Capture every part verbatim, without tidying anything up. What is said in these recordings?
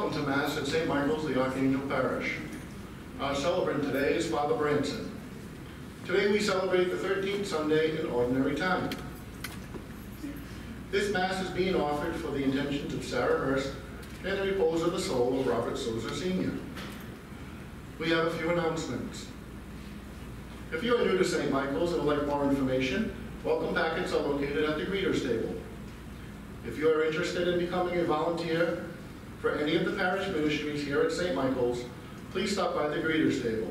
welcome to Mass at Saint Michael's, the Archangel Parish. Our celebrant today is Father Branson. Today we celebrate the thirteenth Sunday in Ordinary Time. This Mass is being offered for the intentions of Sarah Hurst and the repose of the soul of Robert Souza Senior We have a few announcements. If you are new to Saint Michael's and would like more information, welcome packets are located at the greeter's table. If you are interested in becoming a volunteer for any of the parish ministries here at Saint Michael's, please stop by the greeter's table.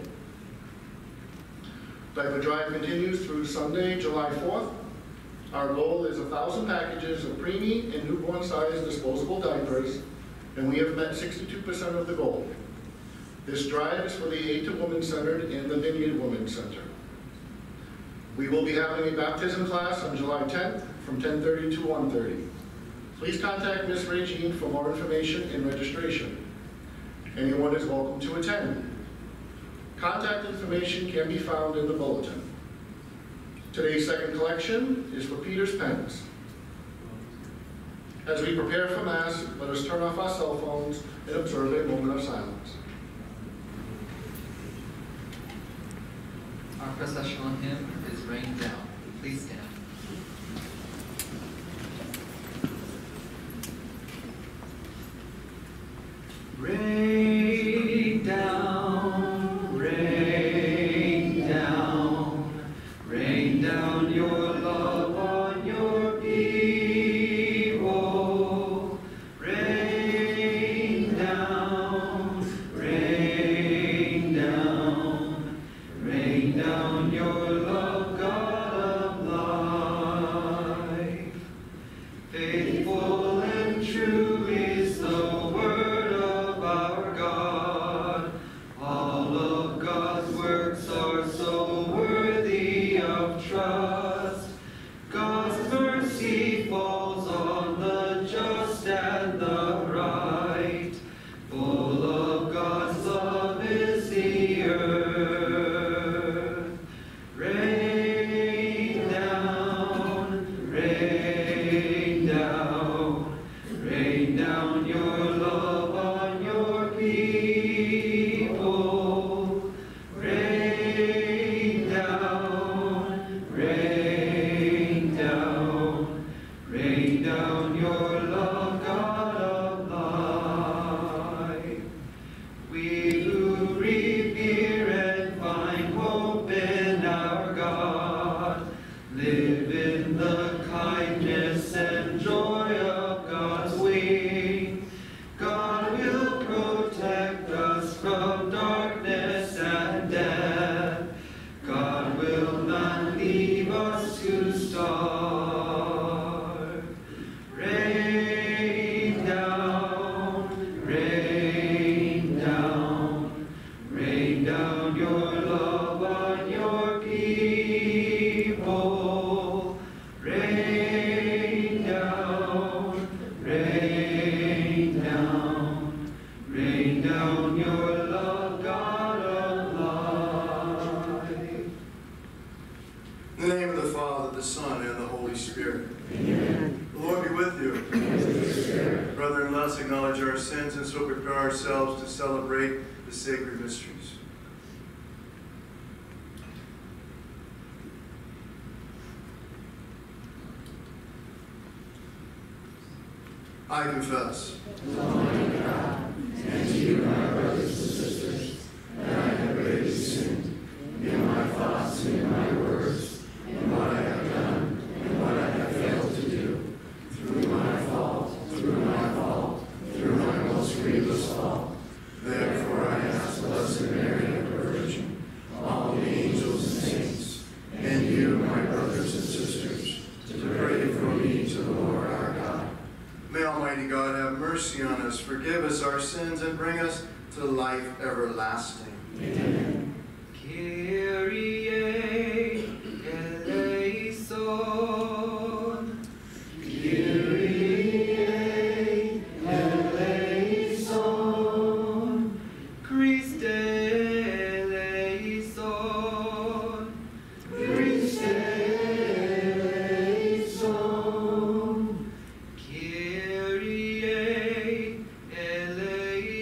Diaper drive continues through Sunday, July fourth. Our goal is a thousand packages of preemie and newborn size disposable diapers, and we have met sixty-two percent of the goal. This drive is for the Aid to Women Centered and the Vineyard Women's Center. We will be having a baptism class on July tenth from ten thirty to one thirty. Please contact Miz Regine for more information and registration. Anyone is welcome to attend. Contact information can be found in the bulletin. Today's second collection is for Peter's pens. As we prepare for Mass, let us turn off our cell phones and observe a moment of silence. Our processional hymn is Rain Down. Please stand. Rain down, rain down, rain down your love on your people. Rain down, rain down, rain down your love, God of life. Faithful and true is the word of our God. All of God's works are so worthy of trust. God's mercy falls on the just and the right. Full of God's love is the earth. Rain down, rain down, rain down your love on your people. Rain down, rain down, rain down your love, God of life. We who revere and find hope in our God live in the kindness and joy of God's wing. God will protect us from darkness and death. God will not leave us to starve. Rain down, rain down, rain down your love on your people. Rain down, rain down, rain down your love, God of life. In the name of the Father, the Son, and the Holy Spirit. Amen. The Lord be with you. And with your spirit. Brethren, let us acknowledge our sins and so prepare ourselves to celebrate the sacred mysteries. I confess. Almighty God, and to you, my brothers and sisters, that I have greatly sinned in my thoughts and in my words, in what I have done and what I have failed to do, through my fault, through my fault, through my most grievous fault. Therefore I ask Blessed Mary, the Virgin, all the angels and saints, and you, my brothers and sisters, to pray for me to the Lord our God. May Almighty God have mercy on us, forgive us our sins, and bring us to life everlasting. Amen. Kyrie eleison. Kyrie eleison. Christe eleison. Christe eleison. Kyrie eleison.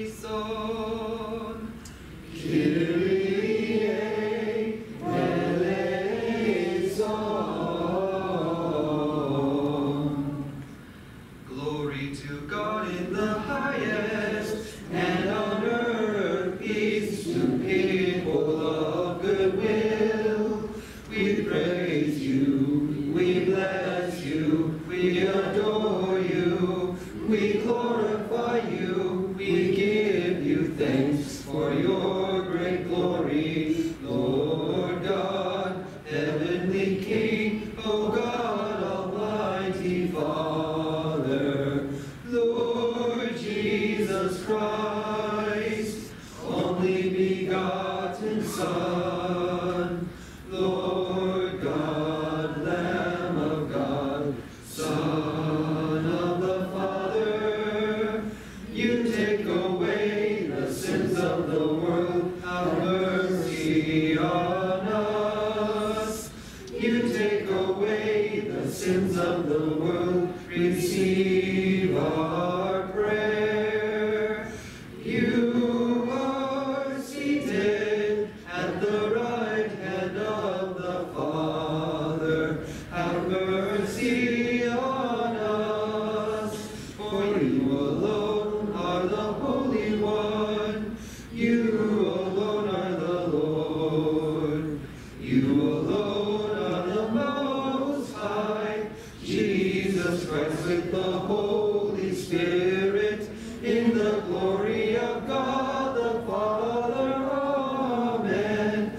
sins of the world, receive our prayer. You are seated at the right hand of the Father. Have mercy on us, for you alone are the Holy One. You alone are the Lord. You alone are the Most High. Jesus Christ with the Holy Spirit, in the glory of God the Father. Amen.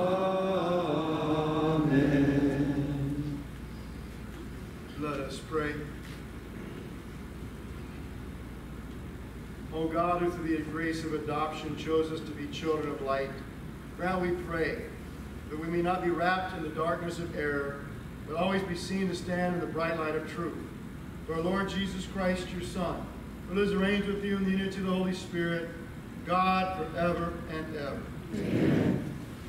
Amen. Let us pray. O God, who through the grace of adoption chose us to be children of light, grant, we pray, that we may not be wrapped in the darkness of error, but always be seen to stand in the bright light of truth. For our Lord Jesus Christ, your Son, who lives and reigns with you in the unity of the Holy Spirit, God, forever and ever. Amen.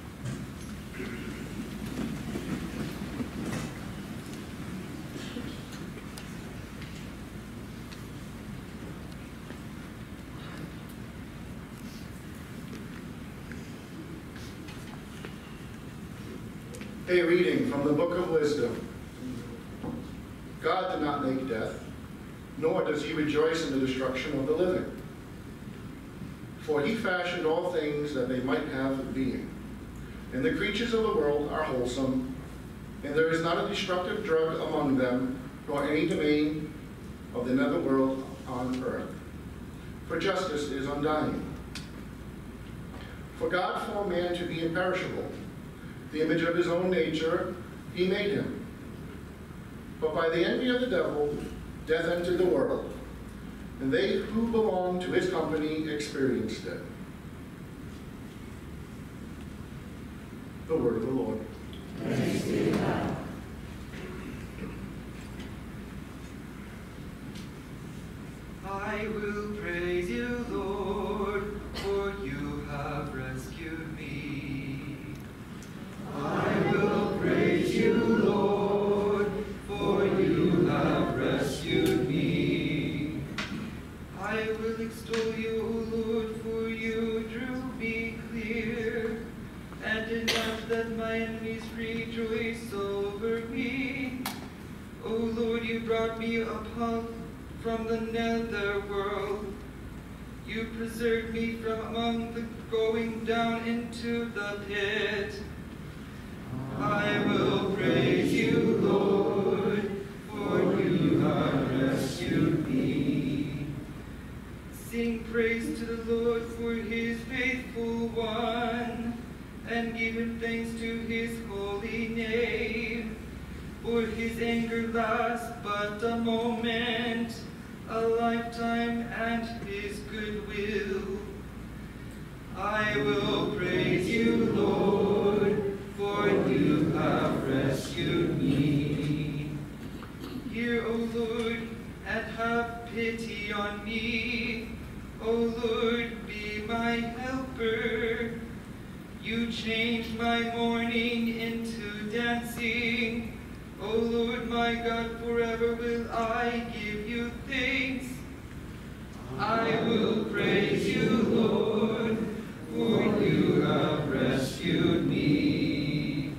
A reading from the Book of Wisdom. God did not make death, nor does he rejoice in the destruction of the living. For he fashioned all things that they might have being. And the creatures of the world are wholesome, and there is not a destructive drug among them, nor any domain of the nether world on earth. For justice is undying. For God formed man to be imperishable. The image of his own nature, he made him. But by the envy of the devil, death entered the world, and they who belonged to his company experienced it. The word of the Lord. Thanks be to God. I will praise you, Lord, for you have rescued me. I will praise you, Lord, for you have rescued me. I will extol you, O Lord, for you drew me clear, and enough that my enemies rejoice over me. O Lord, you brought me upon from the nether world. You preserved me from among the going down into the pit. I will praise you, Lord, for you have rescued me. Sing praise to the Lord for his faithful one, and give him thanks to his holy name. For his anger lasts but a moment, a lifetime, and his goodwill. I will praise you, Lord, for you have rescued me. Hear, O Lord, and have pity on me. O Lord, be my helper. You changed my mourning into dancing. O Lord, my God, forever will I give you thanks. I will praise you, Lord, for you have rescued me.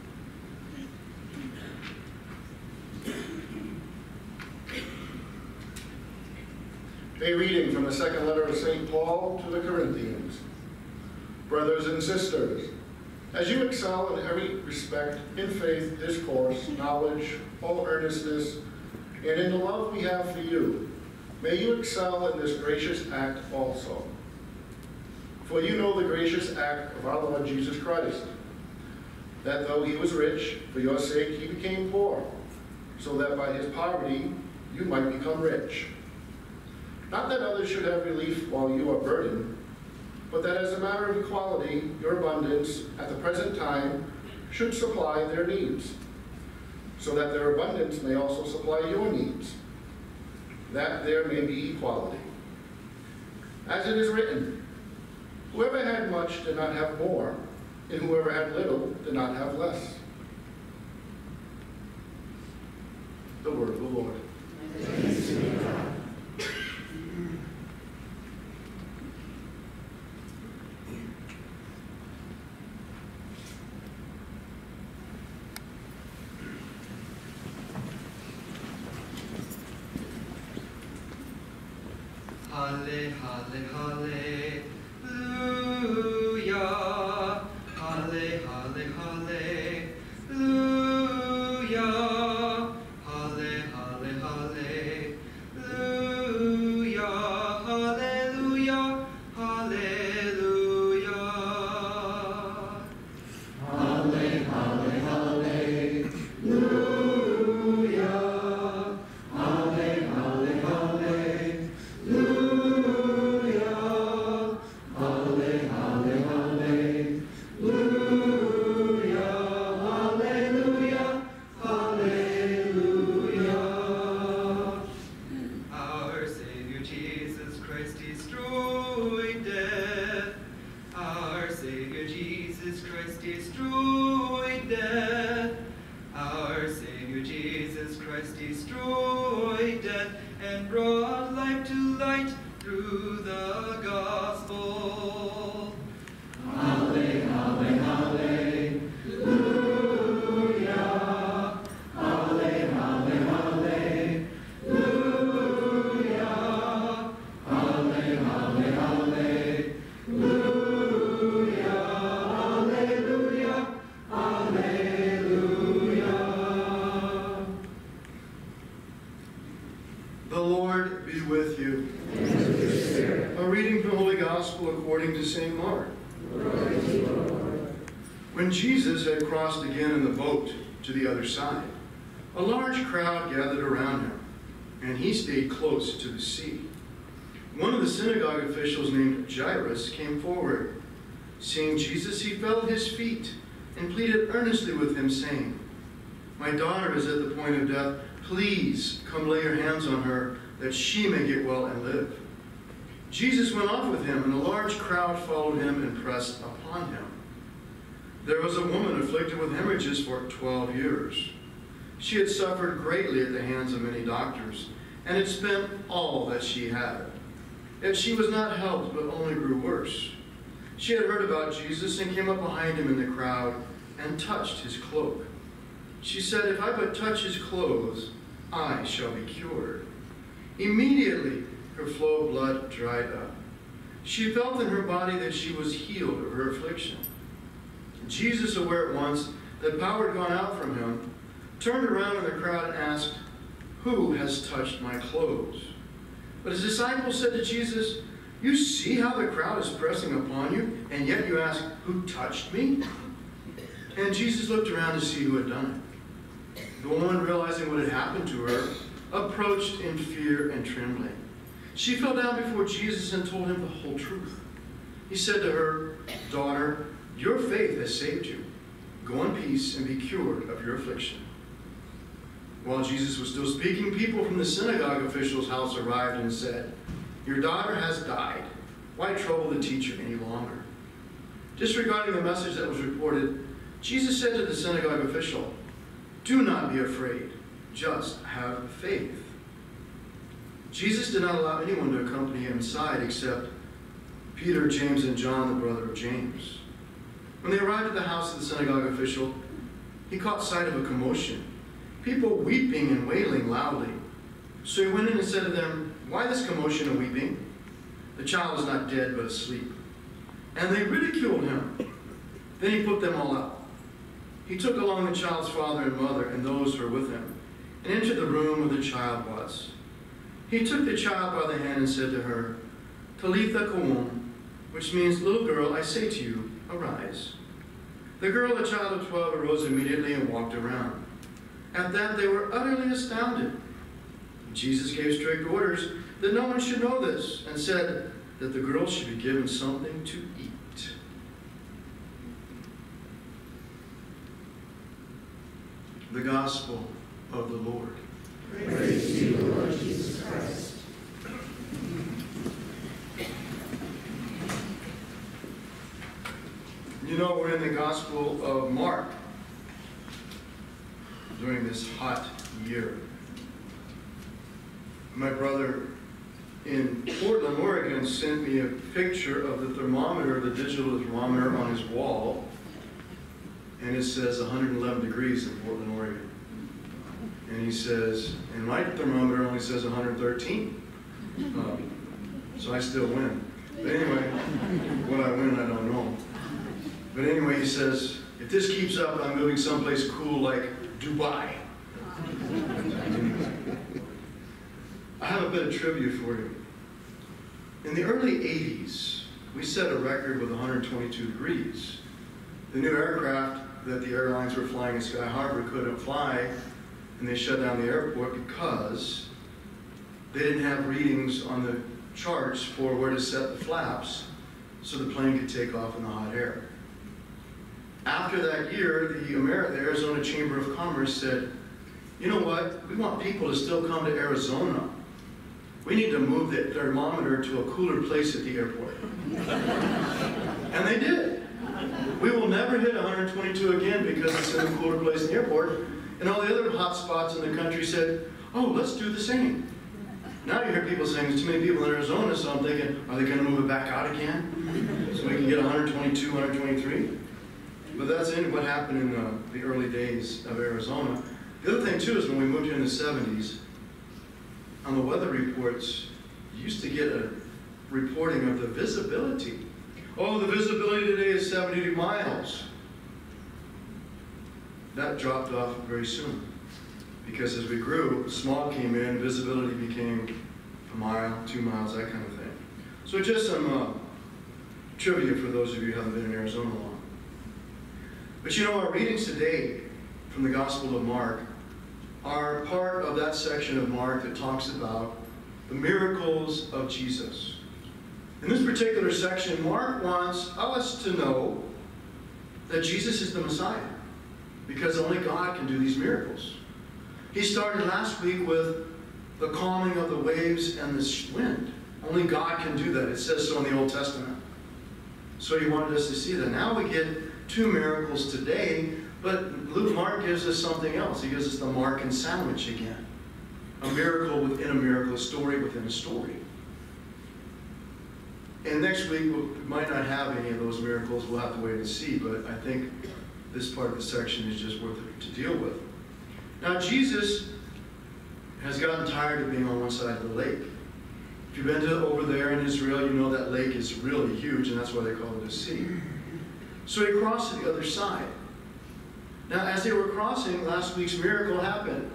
A reading from the second letter of Saint Paul to the Corinthians. Brothers and sisters, as you excel in every respect, in faith, discourse, knowledge, all earnestness, and in the love we have for you, may you excel in this gracious act also. For you know the gracious act of our Lord Jesus Christ, that though he was rich, for your sake he became poor, so that by his poverty you might become rich. Not that others should have relief while you are burdened, but that as a matter of equality, your abundance at the present time should supply their needs, so that their abundance may also supply your needs, that there may be equality. As it is written, whoever had much did not have more, and whoever had little did not have less. the Lord. Thanks be to God. Halle, halle, hallelujah. Halle, halle, hallelujah. Halle, halle, hallelujah. Hallelujah, hallelujah. Halle, halle, hallelujah. Halle, halle, hallelujah. Halle, halle, hallelujah. Hallelujah, hallelujah. Our Savior Jesus Christ destroyed death. Our Savior Jesus Christ destroyed death. Our Savior Jesus Christ destroyed death and brought life to light through the gospel. Halle, halle, hallelujah. Halle, halle, hallelujah. Halle, halle, hallelujah. Hallelujah, hallelujah. The Lord be with you. And with your spirit. A reading from the Holy Gospel according to Saint Mark. Glory to you, Lord. When Jesus had crossed again in the boat to the other side, a large crowd gathered around him, and he stayed close to the sea. One of the synagogue officials named Jairus came forward. Seeing Jesus, he fell at his feet and pleaded earnestly with him, saying, "My daughter is at the point of death. Please come lay your hands on her, that she may get well and live." Jesus went off with him, and a large crowd followed him and pressed upon him. There was a woman afflicted with hemorrhages for twelve years. She had suffered greatly at the hands of many doctors, and had spent all that she had. Yet she was not helped, but only grew worse. She had heard about Jesus and came up behind him in the crowd and touched his cloak. She said, "If I but touch his clothes, I shall be cured." Immediately, her flow of blood dried up. She felt in her body that she was healed of her affliction. Jesus, aware at once that power had gone out from him, turned around in the crowd and asked, "Who has touched my clothes?" But his disciples said to Jesus, "You see how the crowd is pressing upon you, and yet you ask, 'Who touched me?'" And Jesus looked around to see who had done it. The woman, realizing what had happened to her, approached in fear and trembling. She fell down before Jesus and told him the whole truth. He said to her, "Daughter, your faith has saved you. Go in peace and be cured of your affliction." While Jesus was still speaking, people from the synagogue official's house arrived and said, "Your daughter has died. Why trouble the teacher any longer?" Disregarding the message that was reported, Jesus said to the synagogue official, "Do not be afraid. Just have faith." Jesus did not allow anyone to accompany him inside except Peter, James, and John, the brother of James. When they arrived at the house of the synagogue official, he caught sight of a commotion, people weeping and wailing loudly. So he went in and said to them, "Why this commotion and weeping? The child is not dead, but asleep." And they ridiculed him. Then he put them all out. He took along the child's father and mother and those who were with him, and entered the room where the child was. He took the child by the hand and said to her, "Talitha koum," which means, "Little girl, I say to you, arise." The girl, a child of twelve, arose immediately and walked around. At that they were utterly astounded. Jesus gave strict orders that no one should know this, and said that the girl should be given something to eat. The Gospel of the Lord. Praise to you, Lord Jesus Christ. You know, we're in the Gospel of Mark during this hot year. My brother in Portland, Oregon, sent me a picture of the thermometer, the digital thermometer on his wall, and it says one hundred eleven degrees in Portland, Oregon. And he says, and my thermometer only says one hundred thirteen. Um, so I still win. But anyway, what I win, I don't know. But anyway, he says, if this keeps up, I'm moving someplace cool like Dubai. I have a bit of trivia for you. In the early eighties, we set a record with one hundred twenty-two degrees. The new aircraft that the airlines were flying in Sky Harbor couldn't fly, and they shut down the airport because they didn't have readings on the charts for where to set the flaps so the plane could take off in the hot air. After that year, the, Amer the Arizona Chamber of Commerce said, you know what, we want people to still come to Arizona. We need to move the thermometer to a cooler place at the airport. And they did. We will never hit one hundred twenty-two again because it's in a cooler place in the airport. And all the other hot spots in the country said, oh, let's do the same. Now you hear people saying, there's too many people in Arizona, so I'm thinking, are they going to move it back out again? So we can get one hundred twenty-two, one hundred twenty-three? But that's in what happened in the, the early days of Arizona. The other thing, too, is when we moved here in the seventies, on the weather reports, you used to get a reporting of the visibility. Oh, the visibility today is seventy miles. That dropped off very soon. Because as we grew, smog came in, visibility became a mile, two miles, that kind of thing. So just some uh, trivia for those of you who haven't been in Arizona long. But you know, our readings today from the Gospel of Mark are part of that section of Mark that talks about the miracles of Jesus. In this particular section, Mark wants us to know that Jesus is the Messiah, because only God can do these miracles. He started last week with the calming of the waves and the wind. Only God can do that. It says so in the Old Testament. So he wanted us to see that. Now we get two miracles today, but Luke Mark gives us something else. He gives us the Markan sandwich again. A miracle within a miracle, a story within a story. And next week, we might not have any of those miracles. We'll have to wait and see, but I think this part of the section is just worth it to deal with. Now, Jesus has gotten tired of being on one side of the lake. If you've been to over there in Israel, you know that lake is really huge, and that's why they call it a sea. So he crossed to the other side. Now, as they were crossing, last week's miracle happened.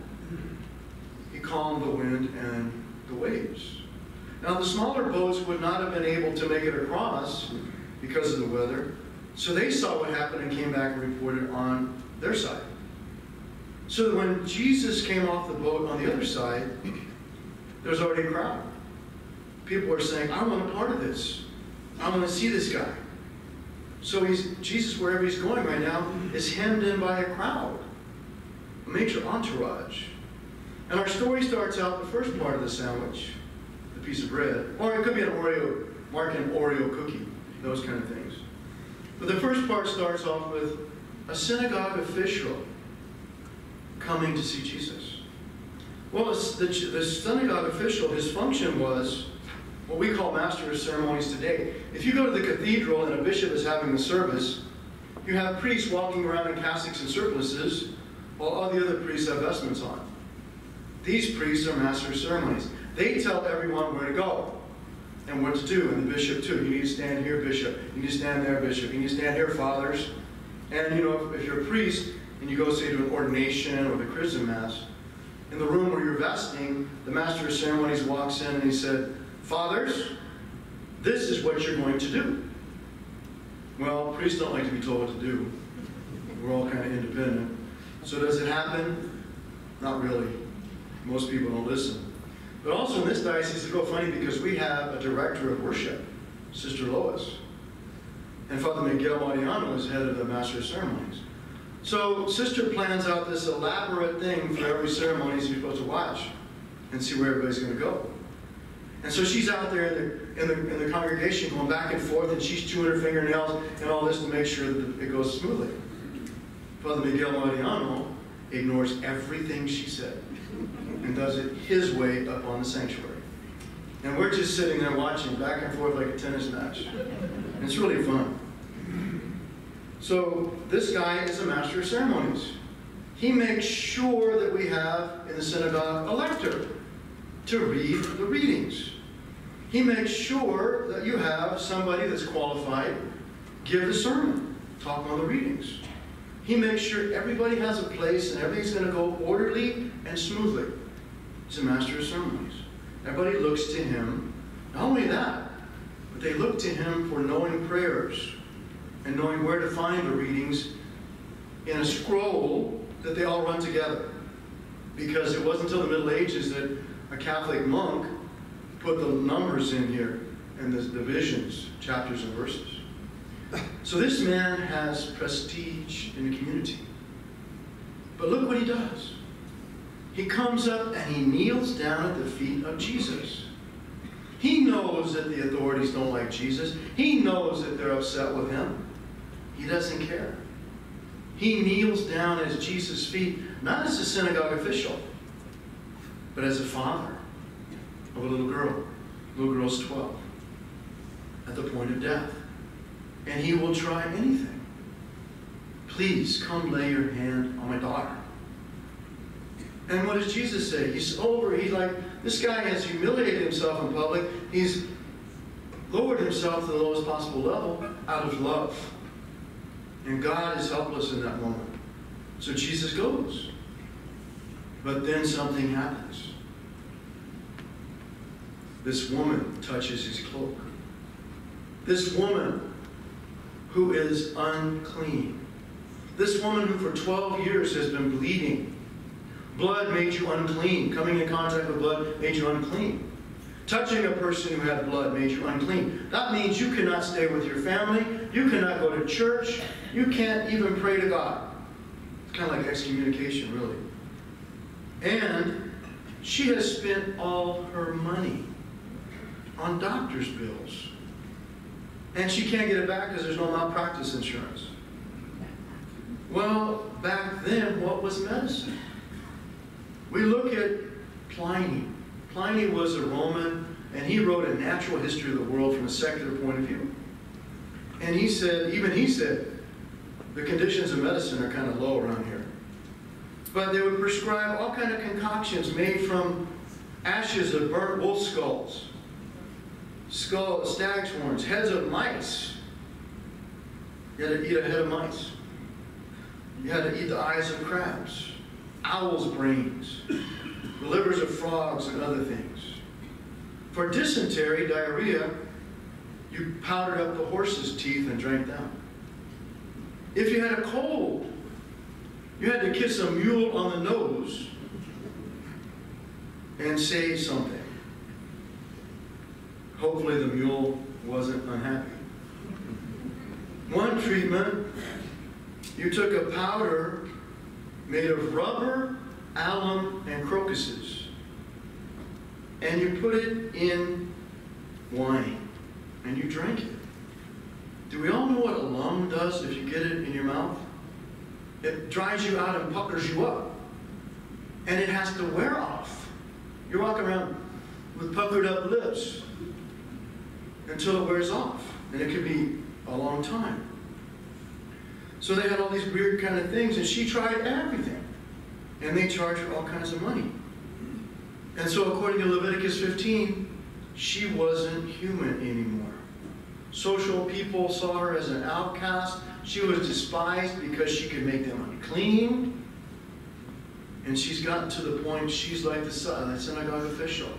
He calmed the wind and the waves. Now, the smaller boats would not have been able to make it across because of the weather, so they saw what happened and came back and reported on their side. So that when Jesus came off the boat on the other side, there was already a crowd. People were saying, I want a part of this. I want to see this guy. So he's, Jesus, wherever he's going right now, is hemmed in by a crowd, a major entourage. And our story starts out, the first part of the sandwich, the piece of bread, or it could be an Oreo, Markan Oreo cookie, those kind of things. But the first part starts off with a synagogue official coming to see Jesus. Well, the, the synagogue official, his function was what we call master of ceremonies today. If you go to the cathedral and a bishop is having the service, you have priests walking around in cassocks and surplices while all the other priests have vestments on. These priests are master of ceremonies. They tell everyone where to go and what to do, and the bishop too. You need to stand here, bishop. You need to stand there, bishop. You need to stand here, fathers. And you know, if, if you're a priest and you go, say, to an ordination or the chrism mass, in the room where you're vesting, the master of ceremonies walks in and he said, fathers, this is what you're going to do. Well, priests don't like to be told what to do. We're all kind of independent. So does it happen? Not really. Most people don't listen. But also in this diocese, it's real funny because we have a director of worship, Sister Lois. And Father Miguel Mariano is head of the Master of Ceremonies. So Sister plans out this elaborate thing for every ceremony you're supposed to watch and see where everybody's going to go. And so she's out there in the, in, the, in the congregation going back and forth, and she's chewing her fingernails and all this to make sure that it goes smoothly. Father Miguel Mariano ignores everything she said and does it his way up on the sanctuary. And we're just sitting there watching back and forth like a tennis match. And it's really fun. So this guy is a master of ceremonies. He makes sure that we have in the synagogue a lector to read the readings. He makes sure that you have somebody that's qualified, give the sermon, talk on the readings. He makes sure everybody has a place and everything's going to go orderly and smoothly. He's a master of ceremonies. Everybody looks to him. Not only that, but they look to him for knowing prayers and knowing where to find the readings in a scroll that they all run together. Because it wasn't until the Middle Ages that a Catholic monk put the numbers in here and the divisions, chapters and verses. So this man has prestige in the community. But look what he does. He comes up and he kneels down at the feet of Jesus. He knows that the authorities don't like Jesus. He knows that they're upset with him. He doesn't care. He kneels down at Jesus' feet, not as a synagogue official, but as a father of a little girl. The little girl's twelve, at the point of death. And he will try anything. Please come lay your hand on my daughter. And what does Jesus say? He's over, he's like, this guy has humiliated himself in public. He's lowered himself to the lowest possible level out of love. And God is helpless in that moment. So Jesus goes. But then something happens. This woman touches his cloak. This woman who is unclean. This woman who for twelve years has been bleeding. Blood made you unclean. Coming in contact with blood made you unclean. Touching a person who had blood made you unclean. That means you cannot stay with your family. You cannot go to church. You can't even pray to God. It's kind of like excommunication, really. And she has spent all her money on doctor's bills. And she can't get it back because there's no malpractice insurance. Well, back then, what was medicine? We look at Pliny. Pliny was a Roman, and he wrote a natural history of the world from a secular point of view. And he said, even he said, the conditions of medicine are kind of low around here. But they would prescribe all kind of concoctions made from ashes of burnt wolf skulls, skull, stag's horns, heads of mice. You had to eat a head of mice. You had to eat the eyes of crabs, owl's brains, the livers of frogs, and other things. For dysentery, diarrhea, you powdered up the horse's teeth and drank them. If you had a cold, you had to kiss a mule on the nose and say something. Hopefully the mule wasn't unhappy. One treatment, you took a powder made of rubber, alum, and crocuses, and you put it in wine, and you drank it. Do we all know what alum does if you get it in your mouth? It dries you out and puckers you up, and it has to wear off. You're walking around with puckered up lips until it wears off, and it could be a long time. So they had all these weird kind of things, and she tried everything. And they charged her all kinds of money. And so according to Leviticus fifteen, she wasn't human anymore. Social people saw her as an outcast. She was despised because she could make them unclean. And she's gotten to the point, she's like the synagogue official.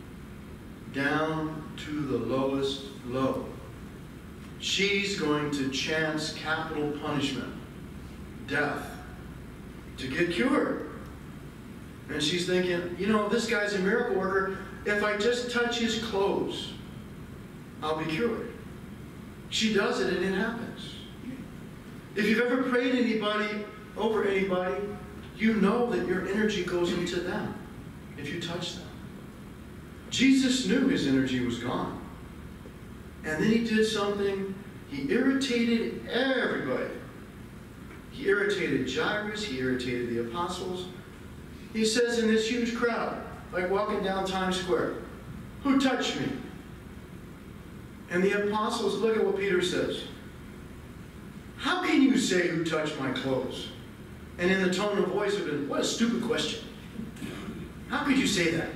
Down to the lowest low. She's going to chance capital punishment, death, to get cured. And she's thinking, you know, this guy's a miracle worker. If I just touch his clothes, I'll be cured. She does it and it happens. If you've ever prayed anybody over anybody, you know that your energy goes into them if you touch them. Jesus knew his energy was gone. And then he did something. He irritated everybody. He irritated Jairus. He irritated the apostles. He says in this huge crowd, like walking down Times Square, "Who touched me?" And the apostles, look at what Peter says. "How can you say who touched my clothes?" And in the tone of voice of it, what a stupid question. How could you say that?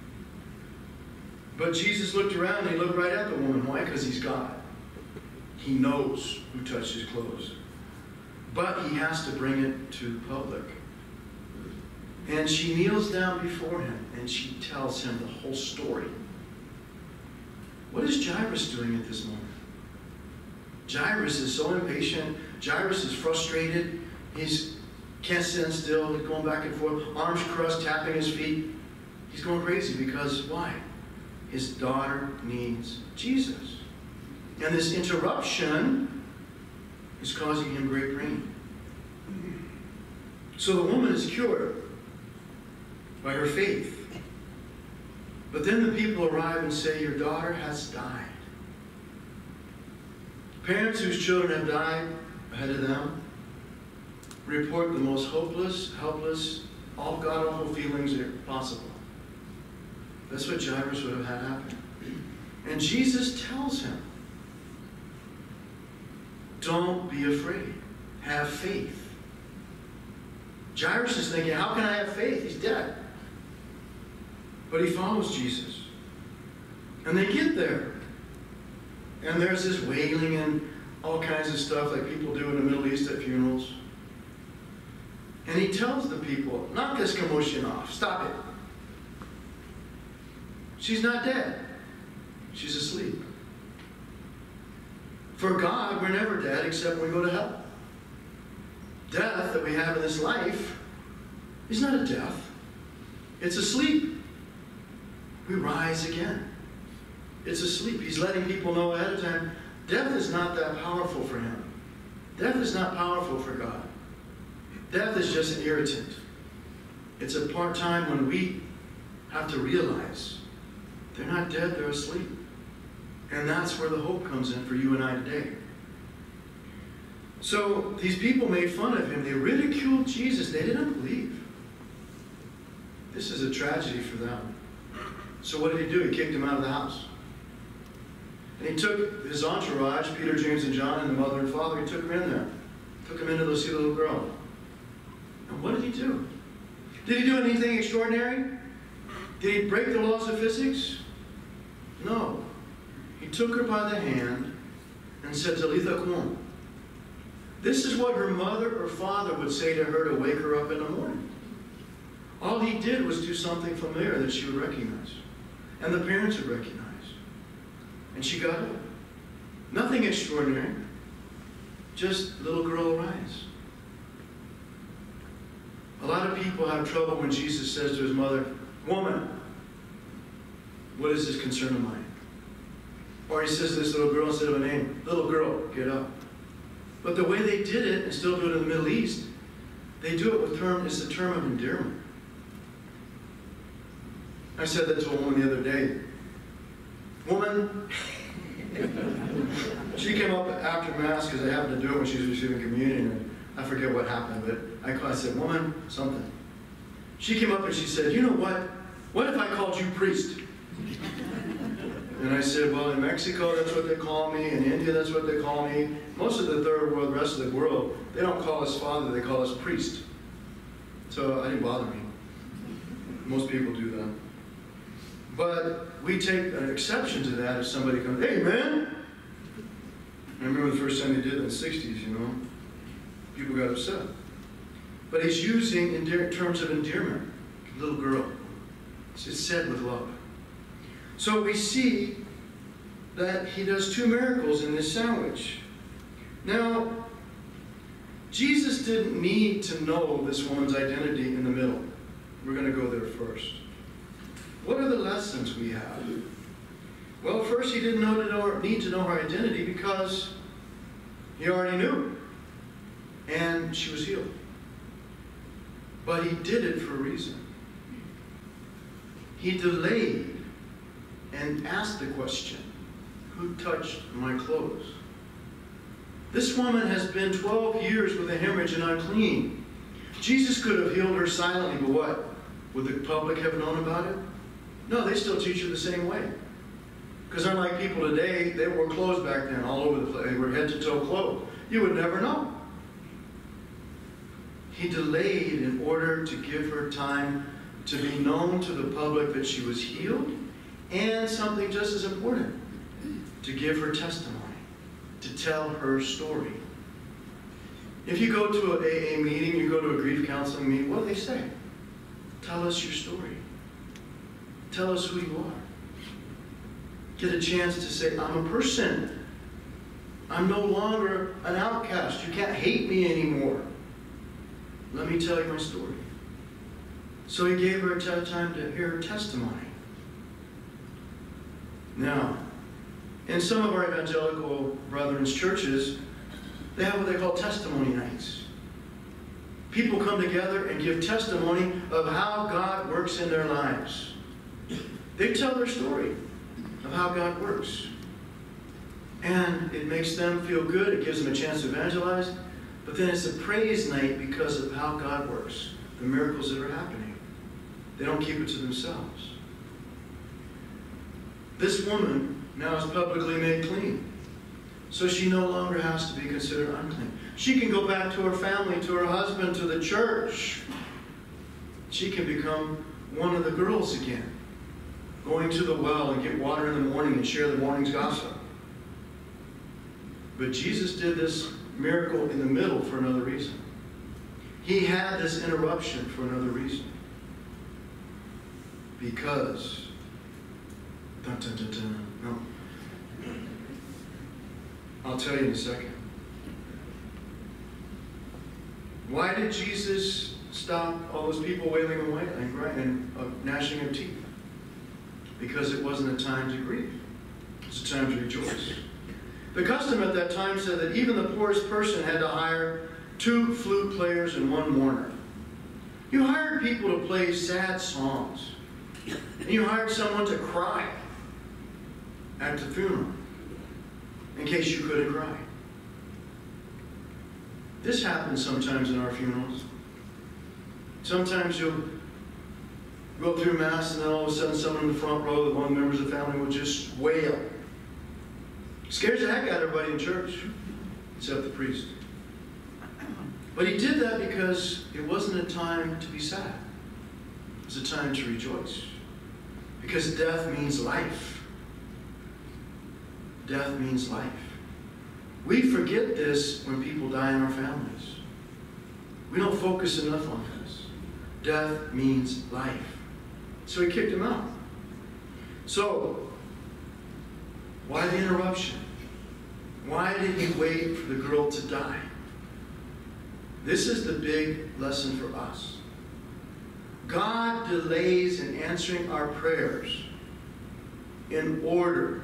But Jesus looked around and he looked right at the woman. Why? Because he's God. He knows who touched his clothes. But he has to bring it to public. And she kneels down before him and she tells him the whole story. What is Jairus doing at this moment? Jairus is so impatient. Jairus is frustrated. He's can't stand still. He's going back and forth, arms crossed, tapping his feet. He's going crazy because why? His daughter needs Jesus. And this interruption is causing him great pain. So the woman is cured by her faith. But then the people arrive and say, "Your daughter has died." Parents whose children have died ahead of them report the most hopeless, helpless, all god-awful feelings that are possible. That's what Jairus would have had happen. And Jesus tells him, don't be afraid. Have faith. Jairus is thinking, how can I have faith? He's dead. But he follows Jesus. And they get there. And there's this wailing and all kinds of stuff like people do in the Middle East at funerals. And he tells the people, knock this commotion off. Stop it. She's not dead. She's asleep. For God, we're never dead except when we go to hell. Death that we have in this life is not a death. It's a sleep. We rise again. It's a sleep. He's letting people know ahead of time, death is not that powerful for him. Death is not powerful for God. Death is just an irritant. It's a part time when we have to realize they're not dead, they're asleep. And that's where the hope comes in for you and I today. So these people made fun of him. They ridiculed Jesus. They didn't believe. This is a tragedy for them. So what did he do? He kicked him out of the house. And he took his entourage, Peter, James, and John, and the mother and father, he took them in there. Took them in to see the little girl. And what did he do? Did he do anything extraordinary? Did he break the laws of physics? No. He took her by the hand and said, Talitha kum. This is what her mother or father would say to her to wake her up in the morning. All he did was do something familiar that she would recognize. And the parents would recognize. And she got up. Nothing extraordinary. Just little girl arise. A lot of people have trouble when Jesus says to his mother, woman, what is this concern of mine? Or he says to this little girl instead of a name, little girl, get up. But the way they did it, and still do it in the Middle East, they do it with term, it's a term of endearment. I said that to a woman the other day. Woman, she came up after Mass because I happened to do it when she was receiving communion, and I forget what happened, but I, called, I said, woman, something. She came up and she said, you know what? What if I called you priest? And I said, well, in Mexico, that's what they call me. In India, that's what they call me. Most of the third world, the rest of the world, they don't call us father, they call us priest. So I didn't bother me. Most people do that. But we take an exception to that if somebody comes, hey, man. I remember the first time they did it in the sixties, you know. People got upset. But he's using in terms of endearment. Little girl. It's said with love. So we see that he does two miracles in this sandwich. Now, Jesus didn't need to know this woman's identity in the middle. We're going to go there first. What are the lessons we have? Well, first, he didn't know to know, need to know her identity because he already knew. And she was healed. But he did it for a reason. He delayed and asked the question, who touched my clothes? This woman has been twelve years with a hemorrhage and unclean. Jesus could have healed her silently, but what? Would the public have known about it? No, they still teach you the same way. Because unlike people today, they wore clothes back then all over the place. They were head to toe clothed. You would never know. He delayed in order to give her time to be known to the public that she was healed, and something just as important, to give her testimony, to tell her story. If you go to an A A meeting, you go to a grief counseling meeting, what do they say? Tell us your story. Tell us who you are. Get a chance to say, I'm a person. I'm no longer an outcast. You can't hate me anymore. Let me tell you my story. So he gave her a time to hear her testimony. Now, in some of our evangelical brethren's churches, they have what they call testimony nights. People come together and give testimony of how God works in their lives. They tell their story of how God works. And it makes them feel good. It gives them a chance to evangelize. But then it's a praise night because of how God works, the miracles that are happening. They don't keep it to themselves. This woman now is publicly made clean. So she no longer has to be considered unclean. She can go back to her family, to her husband, to the church. She can become one of the girls again, going to the well and get water in the morning and share the morning's gossip. But Jesus did this miracle in the middle for another reason. He had this interruption for another reason. Because, dun, dun, dun, dun, no. I'll tell you in a second. Why did Jesus stop all those people wailing away and, and uh, gnashing of teeth? Because it wasn't a time to grieve. It's a time to rejoice. The custom at that time said that even the poorest person had to hire two flute players and one mourner. You hired people to play sad songs. And you hired someone to cry at the funeral, in case you couldn't cry. This happens sometimes in our funerals. Sometimes you'll go through Mass and then all of a sudden someone in the front row, the one members of the family, will just wail. Scares the heck out of everybody in church, except the priest. But he did that because it wasn't a time to be sad. It was a time to rejoice. Because death means life. Death means life. We forget this when people die in our families. We don't focus enough on this. Death means life. So he kicked him out. So, why the interruption? Why did he wait for the girl to die? This is the big lesson for us. God delays in answering our prayers in order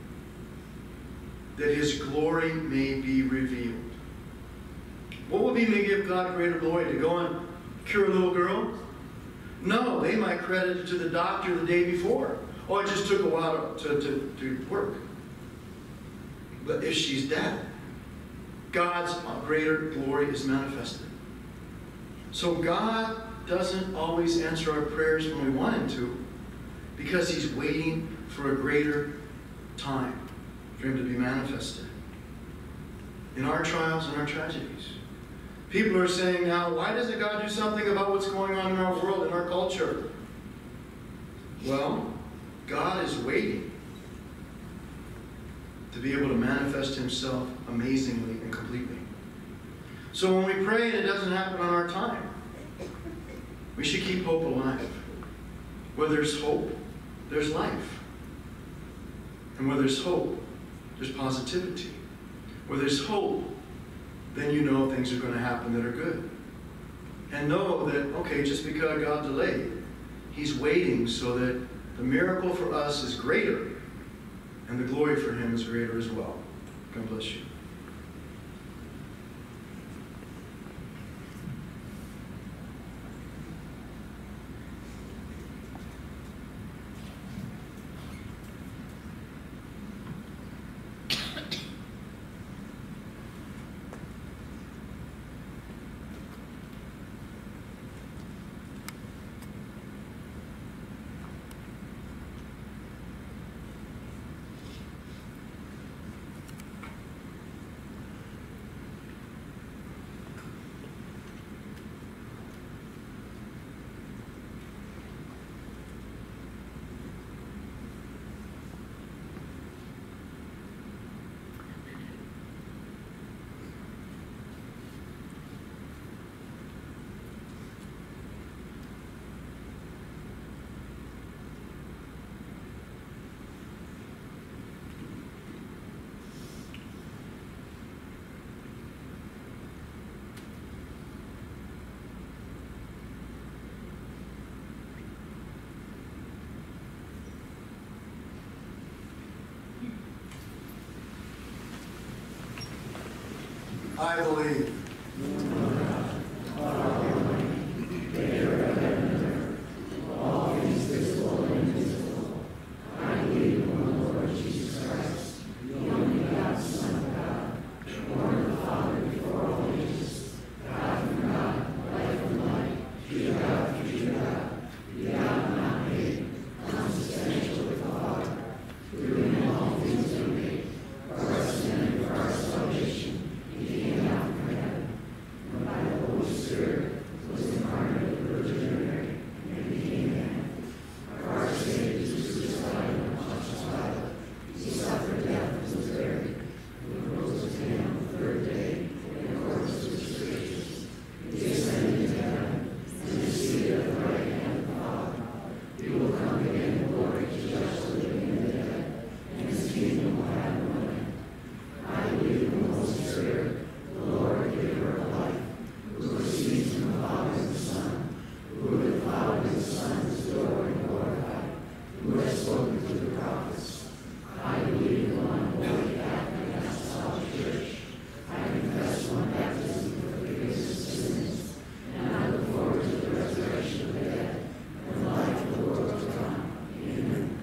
that his glory may be revealed. What would be to give God greater glory? To go and cure a little girl? No, they might credit it to the doctor the day before. Oh, it just took a while to, to, to work. But if she's dead, God's greater glory is manifested. So God doesn't always answer our prayers when we want him to, because he's waiting for a greater time for him to be manifested in our trials and our tragedies. People are saying now, why doesn't God do something about what's going on in our world, in our culture? Well, God is waiting to be able to manifest himself amazingly and completely. So when we pray and it doesn't happen on our time, we should keep hope alive. Where there's hope, there's life. And where there's hope, there's positivity. Where there's hope, then you know things are going to happen that are good. And know that, okay, just because God delayed, he's waiting so that the miracle for us is greater and the glory for him is greater as well. God bless you. I believe. All things visible and invisible. I believe in one Lord Jesus Christ, the only begotten Son of God, born of the Father before all ages, God from God, light from light, true God from true God, begotten, not made, consubstantial with the Father, through whom all things were made. For our sin and for our salvation, he came down from heaven, and by the Holy Spirit was incarnate of the Virgin Mary, and became man. For our sake he was crucified on Pontius Pilate. He suffered death and was buried, and rose again on the third day, in accordance with the Scriptures. He ascended into heaven, and is seated at the right hand of the Father. He will come again in glory to judge the living and the dead, and his kingdom will have no end. I believe in the Holy Spirit, the Lord, giver of life, who proceeds from the Father and the Son, who with the Father and the Son is adored and glorified, who has spoken through the prophets. I believe in one holy Catholic and Apostolic Church. I confess one baptism for the forgiveness of sins, and I look forward to the resurrection of the dead and the life of the world to come. Amen.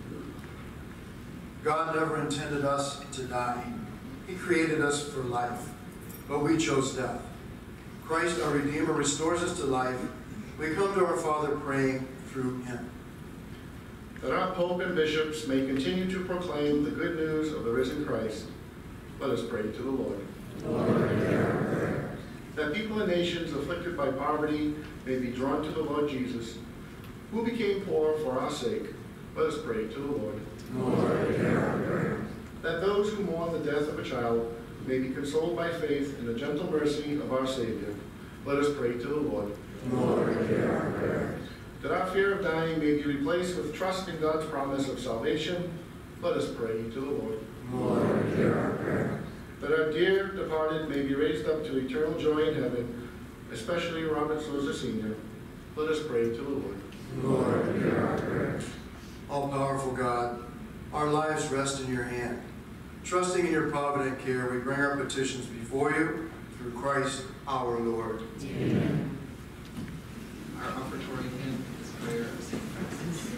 God never intended us to die. He created us for life, but we chose death. Christ, our Redeemer, restores us to life. We come to our Father praying through him. That our Pope and bishops may continue to proclaim the good news of the risen Christ, let us pray to the Lord. Lord, hear our prayer. That people and nations afflicted by poverty may be drawn to the Lord Jesus, who became poor for our sake, let us pray to the Lord. Lord, hear our prayer. That those who mourn the death of a child may be consoled by faith in the gentle mercy of our Savior, let us pray to the Lord. Lord, hear our prayer. That our fear of dying may be replaced with trust in God's promise of salvation, let us pray to the Lord. Lord, hear our prayer. That our dear departed may be raised up to eternal joy in heaven, especially Robert Souza Senior, let us pray to the Lord. Lord, hear our prayer. All-powerful God, our lives rest in your hand. Trusting in your provident care, we bring our petitions before you through Christ our Lord. Amen. Our offertory hymn is Prayer of Saint Francis.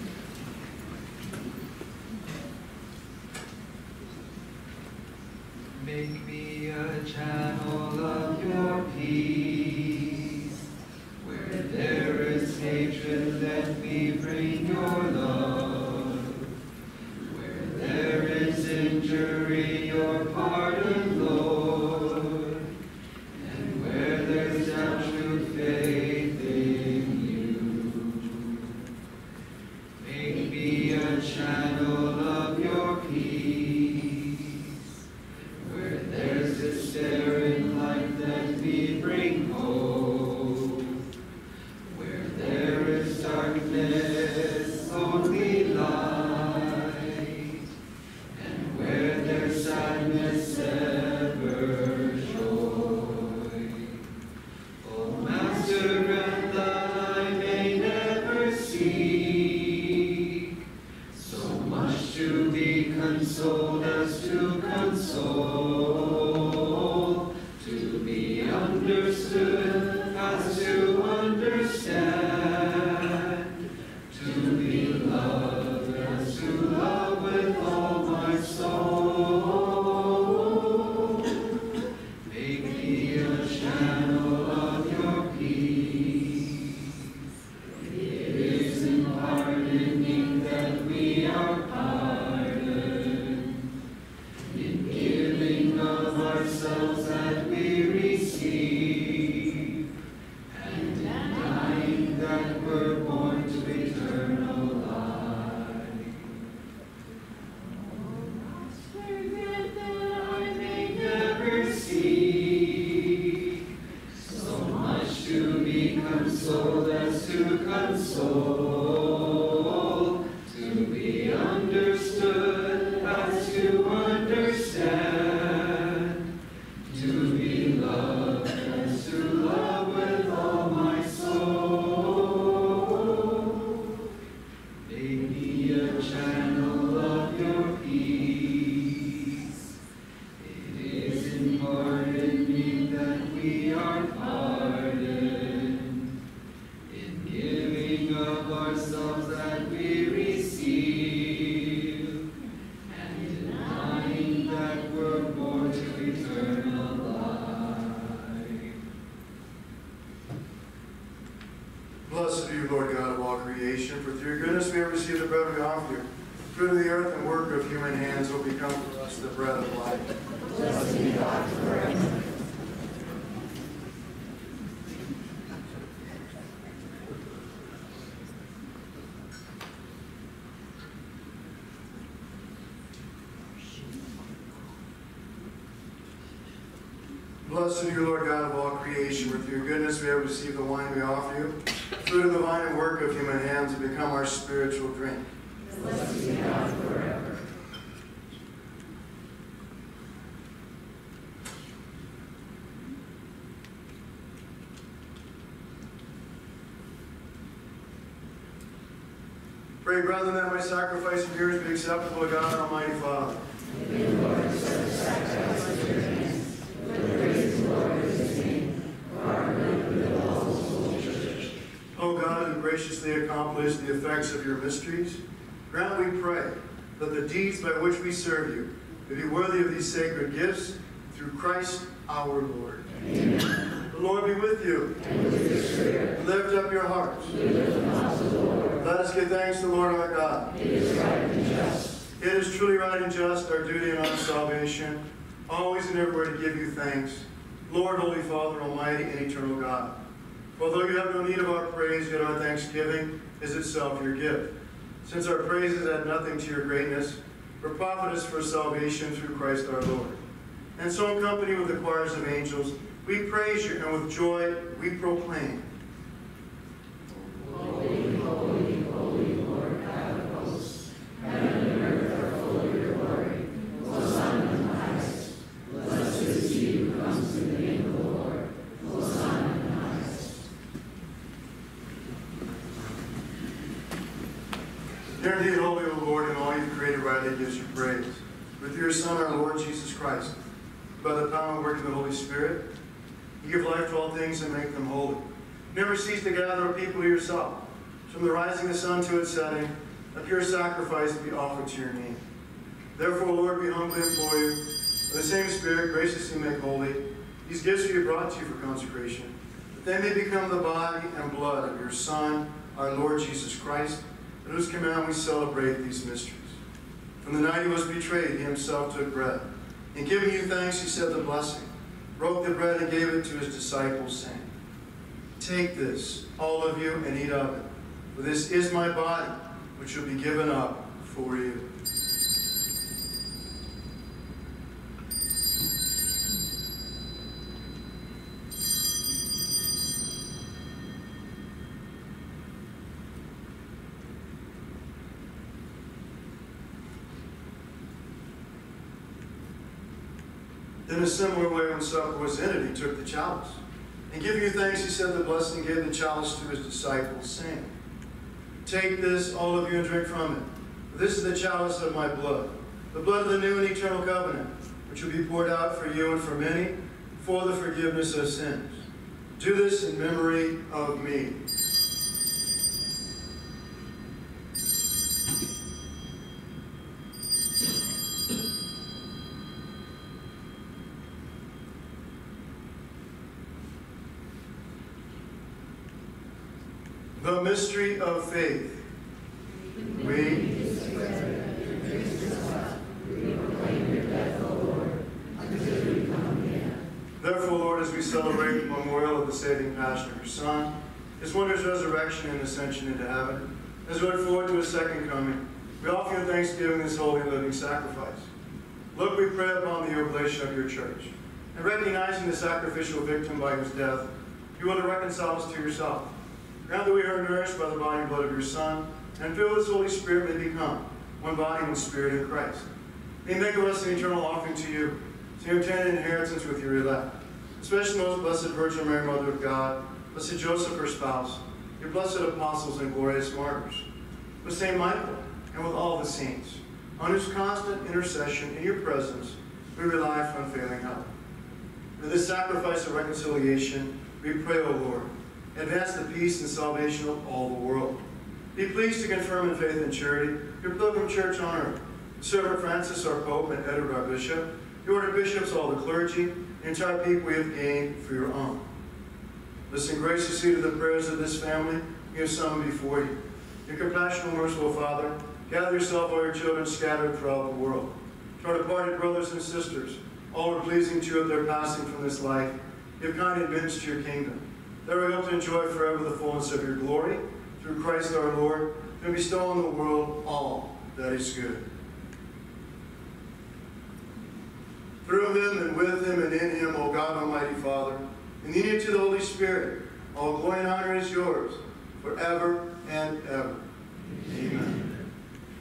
Make me a channel of your peace. Where there is hatred, let me bring your love. Where there is injury, your pardon, Lord. And where there's doubt, true faith in you. Make me a channel of your peace. Where there's despair in life, let me bring hope. Where there is darkness, only light. And where there's sadness, ever joy. O Master, grant that I may never seek so much to be consoled as to console, to be understood as to understand, to be loved as to love with all my soul. Make me a channel of your peace. It is in pardoning that we are pardoned, in giving of ourselves that we receive, and in dying that we're born to eternal life. Grant that I may never seek so much to be consoled as to console, to be understood as to understand, to be loved as to love with all my soul. Make me a channel of your peace. It is in pardon Blessed are you, Lord God of all creation, for through your goodness we have received the bread we offer you. Fruit of the earth and work of human hands will become for us the bread of life. Blessed be God forever. Blessed are you, Lord God of all creation, for through your goodness we have received the wine we offer you. Fruit of the vine and work of human hands will become our spiritual drink. Blessed be God forever. Pray, brethren, that my sacrifice and yours be acceptable to God, Almighty Father. May the Lord accept the sacrifice of your hands, for the praise and glory of his name, for our good and the of all his holy church. O God, who graciously accomplished the effects of your mysteries, grant, we pray, that the deeds by which we serve you may be worthy of these sacred gifts, through Christ our Lord. Amen. The Lord be with you. And with your spirit. Lift up your hearts. We lift them up to the Lord. Let us give thanks to the Lord our God. It is right and just. It is truly right and just, our duty and our salvation, always and everywhere to give you thanks, Lord, Holy Father, Almighty and eternal God. For although you have no need of our praise, yet our thanksgiving is itself your gift. Since our praises add nothing to your greatness, but profit us for salvation through Christ our Lord. And so in company with the choirs of angels, we praise you, and with joy we proclaim. Holy, holy, holy Lord God of hosts, heaven and earth are full of your glory. Hosanna in the highest. Blessed is he who comes in the name of the Lord. Hosanna in the highest. Dear indeed, holy O Lord, and all you've created rightly gives you praise. With your Son, our Lord Jesus Christ, by the power and work of the Holy Spirit, you give life to all things and make them holy. Never cease to gather a people to yourself. From the rising of the sun to its setting, a pure sacrifice to be offered to your name. Therefore, Lord, we humbly implore you, by the same Spirit, graciously make holy these gifts that you brought to you for consecration, that they may become the body and blood of your Son, our Lord Jesus Christ, at whose command we celebrate these mysteries. From the night he was betrayed, he himself took bread. And giving you thanks, he said the blessing, broke the bread and gave it to his disciples, saying, "Take this, all of you, and eat of it, for this is my body, which will be given up for you." In a similar way, when supper was ended, he took the chalice. And giving you thanks, he said the blessing and gave the chalice to his disciples, saying, "Take this, all of you, and drink from it. For this is the chalice of my blood, the blood of the new and eternal covenant, which will be poured out for you and for many for the forgiveness of sins. Do this in memory of me." The mystery of faith. We Therefore, Lord, as we celebrate the memorial of the saving passion of your Son, his wondrous resurrection and ascension into heaven, as we look forward to his second coming, we offer you thanksgiving this holy and living sacrifice. Look, we pray upon the oblation of your church, and recognizing the sacrificial victim by whose death you will to reconcile us to yourself. Grant that we are nourished by the body and blood of your Son, and filled with his Holy Spirit may become one body, one spirit in Christ. May you make of us an eternal offering to you, so you obtain an inheritance with your elect. Especially most blessed Virgin Mary, Mother of God, blessed Joseph, her spouse, your blessed apostles and glorious martyrs, with Saint Michael, and with all the saints, on whose constant intercession in your presence we rely for unfailing help. For this sacrifice of reconciliation, we pray, O Lord, advance the peace and salvation of all the world. Be pleased to confirm in faith and charity your pilgrim church on earth, servant Francis, our Pope, and Edward, our Bishop, the order of bishops, all the clergy, the entire people we have gained for your own. Listen graciously to the prayers of this family we have summoned before you. Your compassionate, merciful Father, gather yourself all your children scattered throughout the world. To our departed brothers and sisters, all are pleasing to you at their passing from this life. Give kind admittance to your kingdom. There we hope to enjoy forever the fullness of your glory, through Christ our Lord, and bestow on the world all that is good. Through him and with him and in him, O God, Almighty Father, in the unity of the Holy Spirit, all glory and honor is yours, forever and ever. Amen.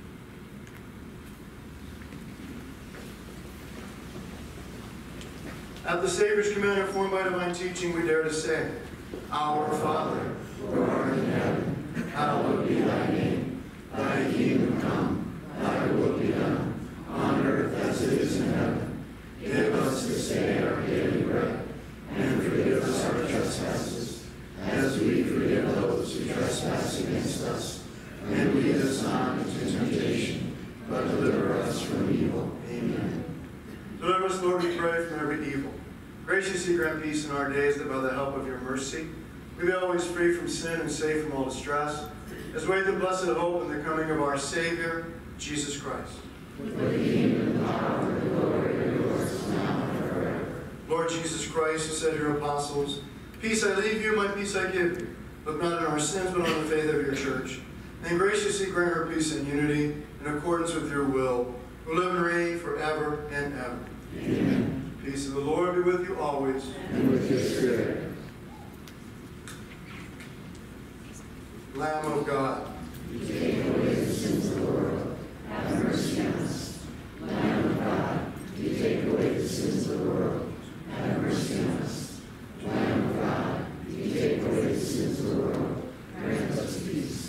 At the Savior's command, informed by divine teaching, we dare to say, Our Father, who art in heaven, hallowed be thy name. Thy kingdom come, thy will be done, on earth as it is in heaven. Give us this day our daily bread, and forgive us our trespasses, as we forgive those who trespass against us. And lead us not into temptation, but deliver us from evil. Amen. Deliver us, Lord, we pray, from every evil. Graciously grant peace in our days, that by the help of your mercy, we be always free from sin and safe from all distress, as we wait the blessed hope in the coming of our Savior, Jesus Christ. For the kingdom, the power, and the glory are yours, now and forever. Lord Jesus Christ, who said to your apostles, Peace I leave you, my peace I give you. Look not on our sins, but on the faith of your church. And graciously grant her peace and unity, in accordance with your will, who live and reign forever and ever. Amen. Peace of the Lord be with you always. And with your spirit. Lamb of God, You take away the sins of the world. Have mercy on us. Lamb of God, you take away the sins of the world. Have mercy on us. Lamb of God, you take away the sins of the world. Grant us peace.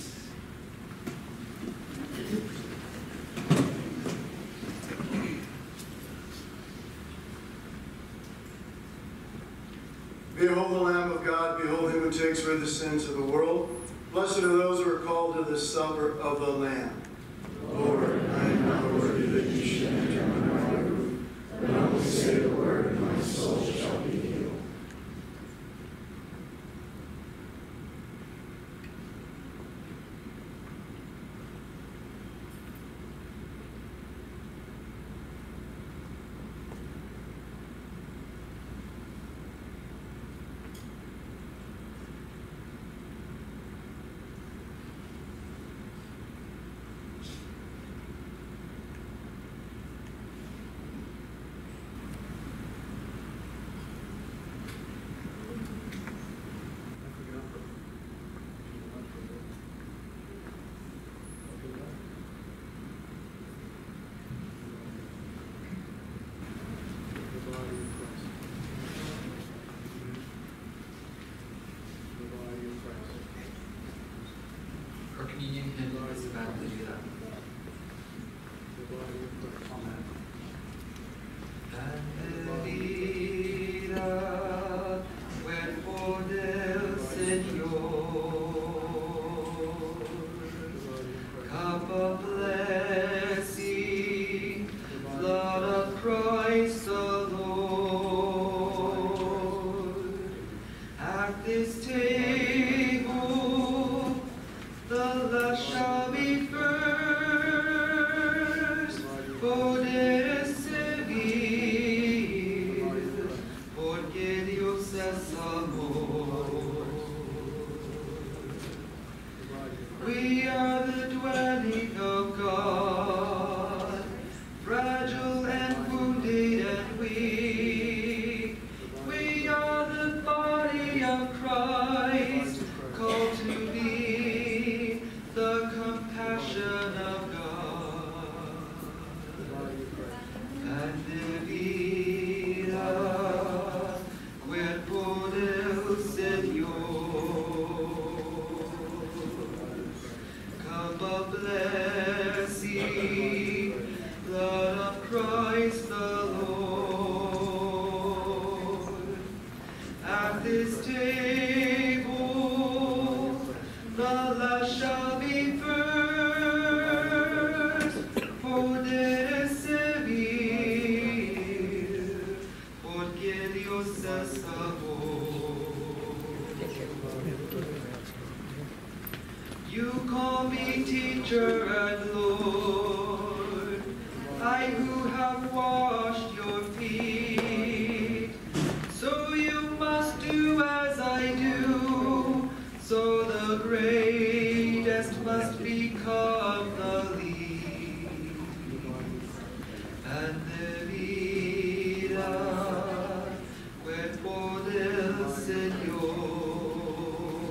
Behold the Lamb of God, behold him who takes away the sins of the world. Blessed are those who are called to the supper of the Lamb. Lord, I am not worthy that you should enter under my roof, but only say the word, and my soul shall be healed. Our communion hymn is about to do that. And vida cuerpo del Señor, cup of blessing, blood of Christ the Lord. At this table, the last shall be first, por eres servir, porque Dios es amor. We are the dwelling of God, fragile and wounded and weak. We are the body of Christ, called to be the compassion of God. And de vida, cuerpo del Señor, cup of blessing, blood of Christ the Lord. At this table, the last shall be first, poder servir, porque Dios es amor. call me teacher and Lord, I who have washed your feet. So you must do as I do, so the greatest must become the least. And the vida quer poder Señor,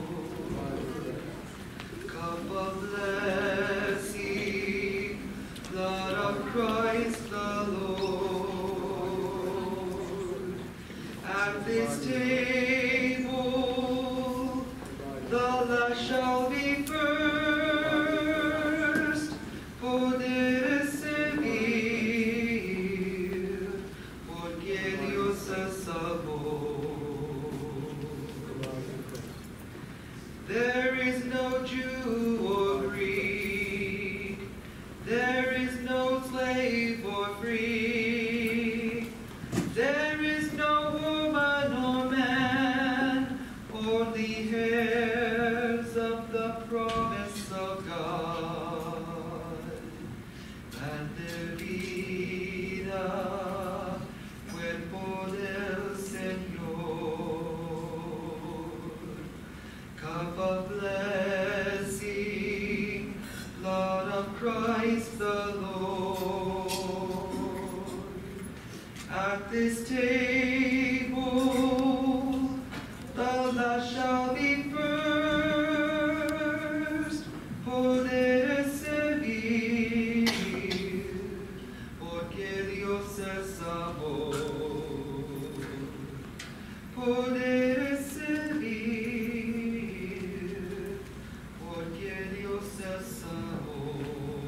cup of blessing, blood of Christ the Lord. At this table, the last shall be first, poder servir, porque Dios es amor. There is no Jew or Greek, there is no slave or free, there is no woman or man, only heirs of the promise of God. And the vida fue por el Señor, cup of blessing, blood of Christ the Lord. At this table, the last shall be first, poder servir, porque Dios es amor. Poder servir, porque Dios es amor.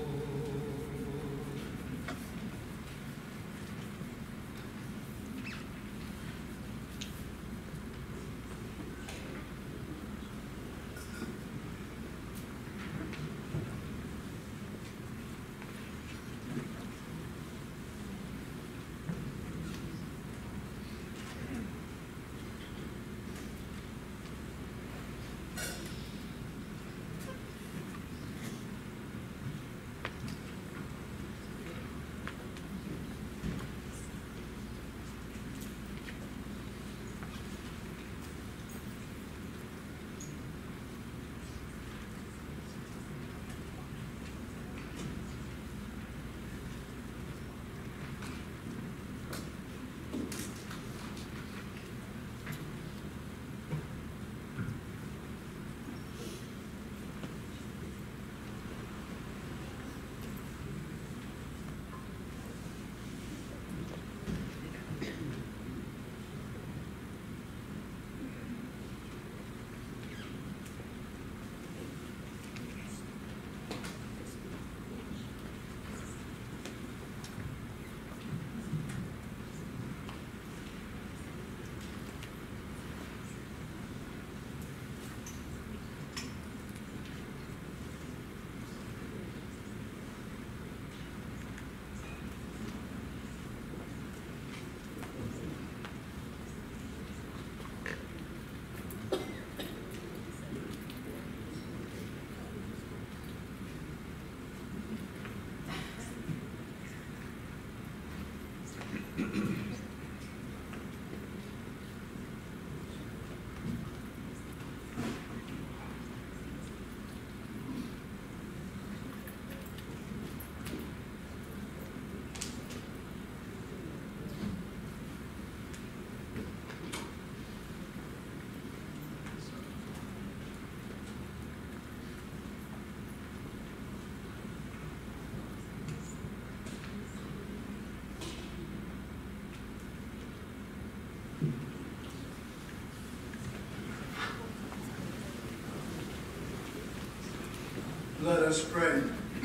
Let us pray.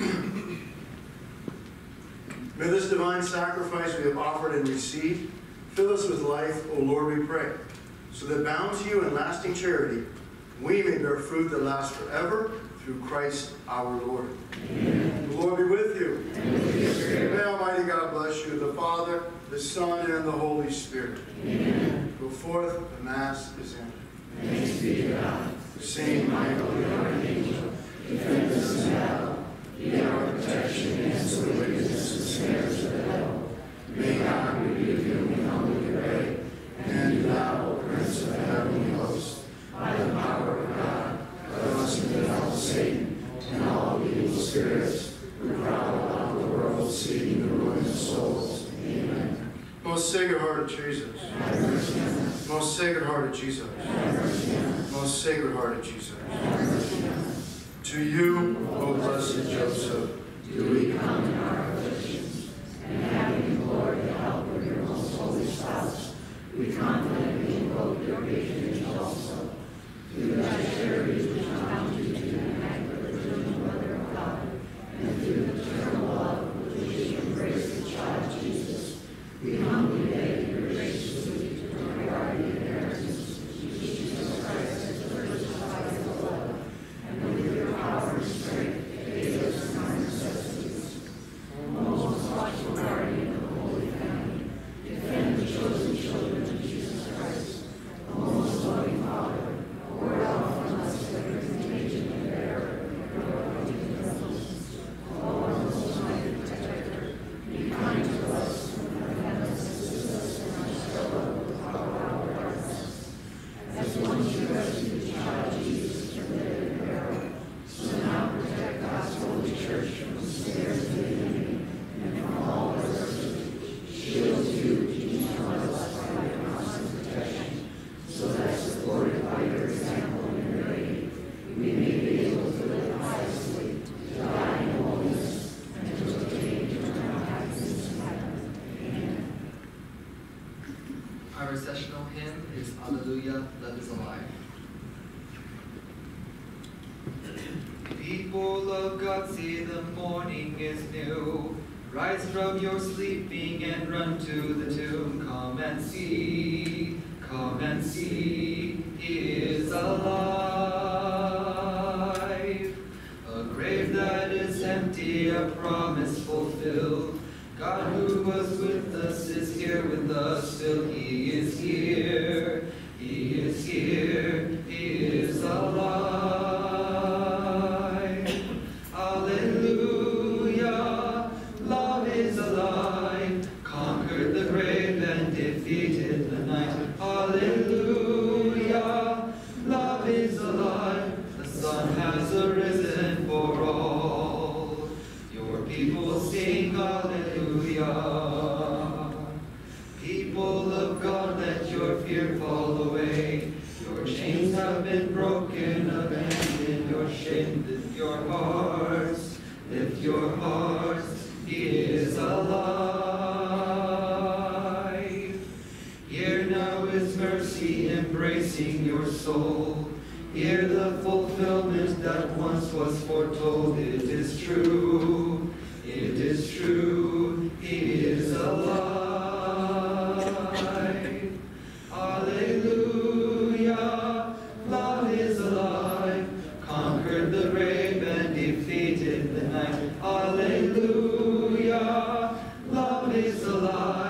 May this divine sacrifice we have offered and received fill us with life, O Lord, we pray, so that bound to you in lasting charity, we may bear fruit that lasts forever through Christ our Lord. Amen. The Lord be with you. Amen. May Almighty God bless you, the Father, the Son, and the Holy Spirit. Amen. Go forth, the Mass is ended. Thanks be to God. Saint Michael, the Archangel, Defend us in battle. Be our protection against the wickedness and snares of the devil. May God rebuke him, we humbly pray. And do thou, O Prince of the heavenly host, by the power of God, cut us and repel Satan and all evil spirits who prowl about the world seeking the ruin of souls. Amen. Most Sacred Heart of Jesus. Most Sacred Heart of Jesus. Most Sacred Heart of Jesus. To you, O blessed Joseph, Do we come in our afflictions, and having implored the help of your most holy spouse, we confidently invoke your patronage also. Through thy charities which found you to the Immaculate Virgin Mother of God, and through the eternal love with which you embrace the child Jesus, we humbly beg you graciously to regard the inheritance which Jesus Christ has purchased by his blood, and with your power and strength aid us in our necessities. O most watchful guardian of the Holy Family, defend the chosen children of Jesus Christ. O most loving Father, pour out from us the representation and bearer of your holy vessels. O our most mighty protector, be kind to us and defend us, assist us in our struggle with our darkness. As once your refuge child Jesus committed in peril, so now protect God's holy church from the snares of the enemy and from all adversity. Shield you, each one of us, by your constant protection, so that, supported by your example and your aid, we may be able to live piously, to die in holiness, and to obtain eternal happiness in heaven. Amen. Our recessional hymn is Alleluia, Love is Alive. People of God, see the morning is new. Rise from your sleeping and run to the tomb. Come and see, come and see, he is alive. A grave that is empty, a promise fulfilled. God who was with us is here with us still. He is here, he is here, he is alive. Alleluia, love is alive, conquered the grave and defeated the night. Alleluia, love is alive, the sun has arisen for all. Your people sing Alleluia. People of God, let your fear fall away. Your chains have been broken, abandon your shame. Lift your hearts, lift your hearts, he is alive. Here now is mercy embracing your soul. Hear the fulfillment that once was foretold. It is true, it is true, he is alive. Alleluia, love is alive, conquered the grave and defeated the night. Alleluia, love is alive.